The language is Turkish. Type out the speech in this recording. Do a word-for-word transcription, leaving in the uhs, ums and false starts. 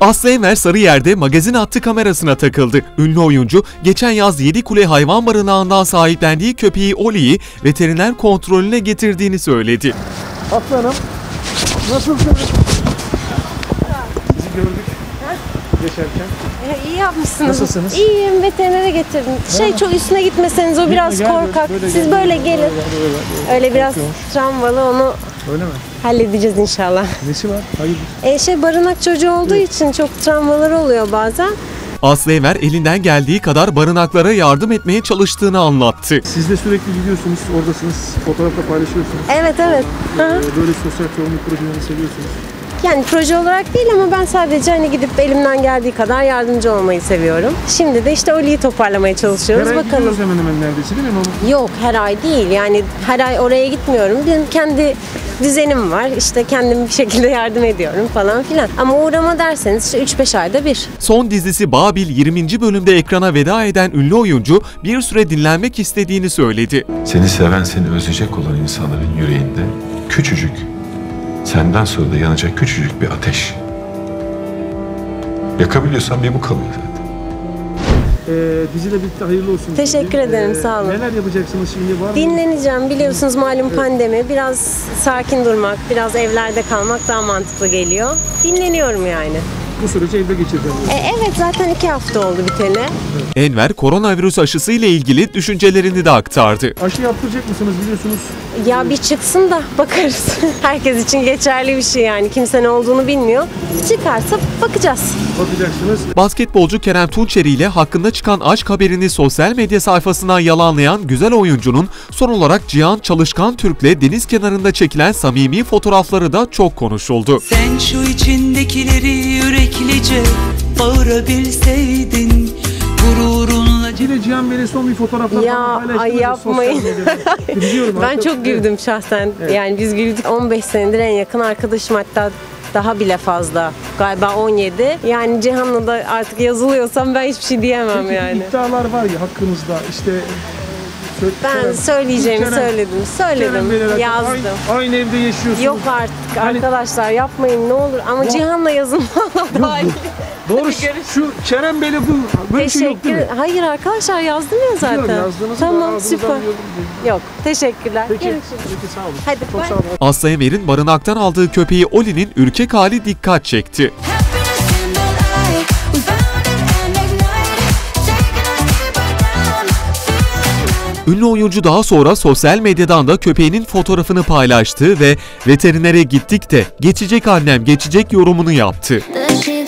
Aslı Enver Sarıyer'de magazin hattı kamerasına takıldı. Ünlü oyuncu geçen yaz Yedikule Hayvan Barınağı'ndan sahiplendiği köpeği Oli'yi veteriner kontrolüne getirdiğini söyledi. Aslı Hanım, nasılsınız? Sizi gördük geçerken. E, iyi yapmışsınız. Nasılsınız? İyiyim, veterinere getirdim. Şey çok üstüne gitmeseniz, o biraz gel, korkak. böyle Siz gel, böyle böyle gelin. gel, böyle gel. Öyle biraz travmalı, onu Öyle mi? halledeceğiz inşallah. Nesi var? Hayır. E, şey barınak çocuğu olduğu evet. için çok travmaları oluyor bazen. Aslı Enver elinden geldiği kadar barınaklara yardım etmeye çalıştığını anlattı. Siz de sürekli gidiyorsunuz, oradasınız, fotoğrafta paylaşıyorsunuz. Evet, evet. Ee, böyle sosyal sorumluluk projelerini seviyorsunuz. Yani proje olarak değil ama ben sadece hani gidip elimden geldiği kadar yardımcı olmayı seviyorum. Şimdi de işte Oli'yi toparlamaya çalışıyoruz. Her ay bakalım. gidiyoruz hemen hemen neredeyse değil mi? Ama... Yok, her ay değil. Yani her ay oraya gitmiyorum. Benim kendi düzenim var. İşte kendim bir şekilde yardım ediyorum falan filan. Ama uğrama derseniz işte üç beş ayda bir. Son dizisi Babil yirminci bölümde ekrana veda eden ünlü oyuncu bir süre dinlenmek istediğini söyledi. Seni seven, seni özleyecek olan insanların yüreğinde küçücük, senden sonra da yanacak küçücük bir ateş. Yakabiliyorsan bir bu kalıyor zaten. Ee, diziyle birlikte hayırlı olsun. Teşekkür Ee, ederim, sağ olun. Neler yapacaksınız şimdi? Var mı? Dinleneceğim. Biliyorsunuz malum evet. pandemi. Biraz sakin durmak, biraz evlerde kalmak daha mantıklı geliyor. Dinleniyorum yani. Bu süreci evde geçireceğim. E, evet, zaten iki hafta oldu biteli. Evet. Enver koronavirüs aşısı ile ilgili düşüncelerini de aktardı. Aşı yaptıracak mısınız biliyorsunuz? Ya bir çıksın da bakarız. Herkes için geçerli bir şey yani. Kimse ne olduğunu bilmiyor. Çıkarsa bakacağız. Bakacaksınız. Basketbolcu Kerem Tunçeri ile hakkında çıkan aşk haberini sosyal medya sayfasından yalanlayan güzel oyuncunun son olarak Cihan Çalışkan Türk'le deniz kenarında çekilen samimi fotoğrafları da çok konuşuldu. Sen şu içindekileri yüreklice bağırabilseydin gururunla... Bir de Cihan Bey'le son bir fotoğraflar ya, ay yapmayın. Biliyorum, ben çok güldüm evet. şahsen. Evet. Yani biz güldük. on beş senedir en yakın arkadaşım, hatta daha bile fazla. Galiba on yedi. Yani Cihan'la da artık yazılıyorsam ben hiçbir şey diyemem. Peki, yani. İddialar var ya hakkınızda işte... Ben Kerem, söyleyeceğimi Kerem, söyledim. Söyledim. Yazdım. Aynı, aynı evde yaşıyorsunuz. Yok artık hani... arkadaşlar yapmayın ne olur. Ama Yok. Cihan'la yazın. Doğru. Şu Kerem Bey'le bu böyle şey yok değil mi? Hayır arkadaşlar, yazdım ya zaten. Biliyorum, tamam süper. Yok, teşekkürler. Peki, görüşürüz. Peki sağ olun. Hadi çok bye. sağ olun. Aslı Enver'in barınaktan aldığı köpeği Oli'nin ürkek hali dikkat çekti. Ünlü oyuncu daha sonra sosyal medyadan da köpeğinin fotoğrafını paylaştı ve veterinere gittik de geçecek annem geçecek yorumunu yaptı.